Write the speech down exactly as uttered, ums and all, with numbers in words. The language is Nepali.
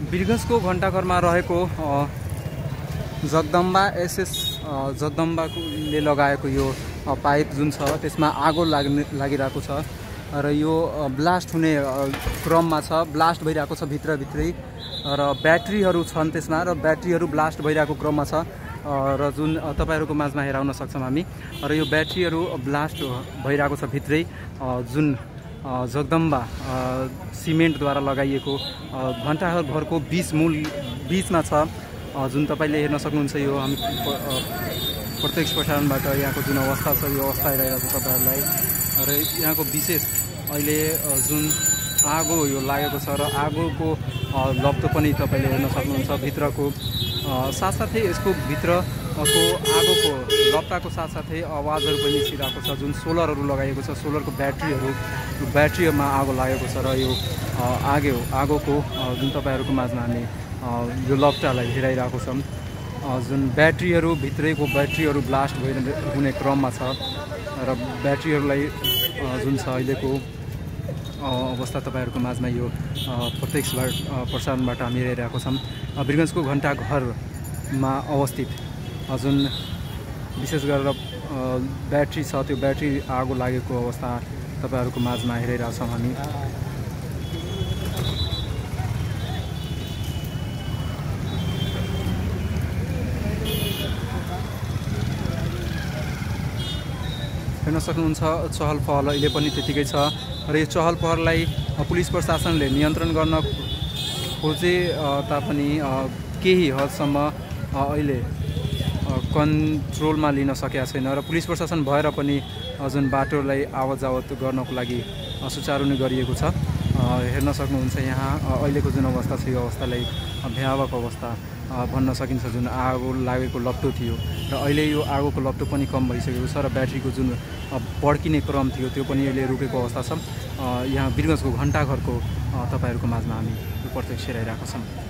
बिरगंजको घण्टाघरमा रहेको जगदम्बा एसएस जगदम्बाले लगाएको यो पाइप जुन छ त्यसमा आगो लाग्ने लागिरहेको छ र यो ब्लास्ट हुने क्रममा छ, ब्लास्ट भइरहेको छ भित्रभित्रै र ब्याट्रीहरू छन् त्यसमा र ब्याट्रीहरू ब्लास्ट भइरहेको क्रममा छ र जुन तपाईहरुको माझमा हेराउन सक्छौं हामी र यो ब्याट्रीहरू ब्लास्ट भइरहेको छ भित्रै जुन जगदम्बा सिमेन्टद्वारा लगाइएको घण्टाघरको बीच मूल बीचमा छ जुन तपाईले हेर्न सक्नुहुन्छ। यो हामी प्रत्यक्ष प्रसारणबाट यहाँको जुन अवस्था छ यो अवस्था हेरिरहेको छ तपाईहरुलाई र यहाँको विशेष अहिले जुन आगो यो लागेको छ र आगोको लप्टो पनि तपाईले हेर्न सक्नुहुन्छ भित्रको साथसाथै यसको भित्रको आगोको लप्टाको साथसाथै आवाजहरू पनि निस्किरहेको छ। जुन सोलरहरू लगाइएको छ सोलरको ब्याट्रीहरू ब्याट्रीमा आगो लागेको छ र यो आगो आगोको जुन तपाईहरुको माझमा हामी यो लप्टालाई हेराइरहेको छौं। जुन ब्याट्रीहरू भित्रैको ब्याट्रीहरू ब्लास्ट भइ हुने क्रममा छ र ब्याट्रीहरूलाई जुन छ अहिलेको अवस्था तपाईहरुको माझमा यो प्रत्यक्ष प्रसारणबाट हामी हेरिरहेको छौं। बिरगंजको घण्टाघरमा अवस्थित जुन विशेष गरेर ब्याट्री छ त्यो ब्याट्री आगो लागेको अवस्था तपाईहरुको माझमा हेरिरहेका छौं हामी। हेर्न सक्नुहुन्छ चहल पहल अहिले पनि त्यतिकै छ र यो चहल पहललाई पुलिस प्रशासनले नियन्त्रण गर्न खोजे तापनि केही हदसम्म अहिले कन्ट्रोलमा लिन सकेका छैन र पुलिस प्रशासन भएर पनि जुन बाटोलाई आवतजावत गर्नको लागि सुचारू नै गरिएको छ। हेर्न सक्नुहुन्छ यहाँ अहिलेको जुन अवस्था छ यो अवस्थालाई भयावह अवस्था भन्न सकिन्छ। जुन आगो लागेको लप्टो थियो र अहिले यो आगोको लप्टो पनि कम भइसकेको छ र ब्याट्रीको जुन पड्किने क्रम थियो त्यो पनि अहिले रुकेको अवस्था छ। यहाँ बिरगंजको घण्टाघरको तपाईहरुको माझमा हामी प्रत्यक्ष हेरिरहेका छौं।